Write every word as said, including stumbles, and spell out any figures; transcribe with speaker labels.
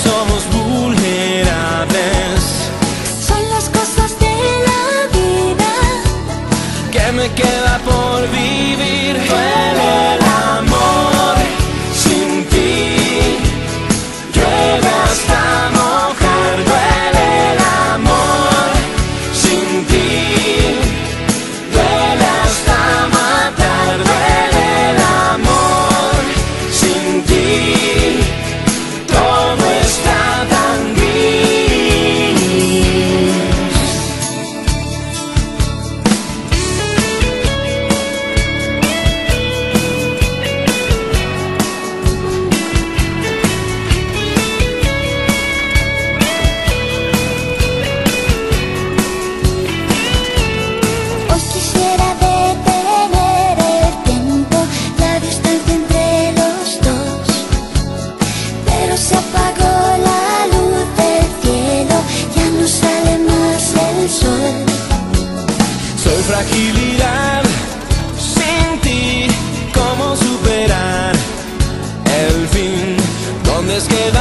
Speaker 1: somos vulnerables.
Speaker 2: Son las cosas de la vida
Speaker 1: ¿Qué me queda por vivir? Duele el amor sin ti. Llueve hasta mojar. Duele el amor sin ti. Duele hasta matar. Duele el amor sin ti. Todo está tan gris.
Speaker 2: Hoy quisiera detener el tiempo, la distancia entre los dos, pero se apagó la luz del cielo, ya no sale más el sol.
Speaker 1: Soy fragilidad sin ti. ¿Cómo superar el fin? ¿Dónde es que